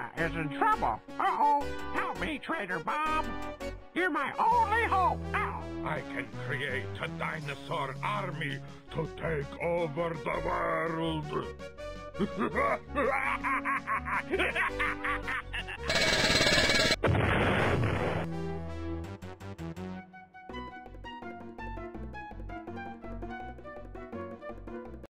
Santa is in trouble. Uh-oh. Help me, Trader Bob. You're my only hope. Ow. I can create a dinosaur army to take over the world.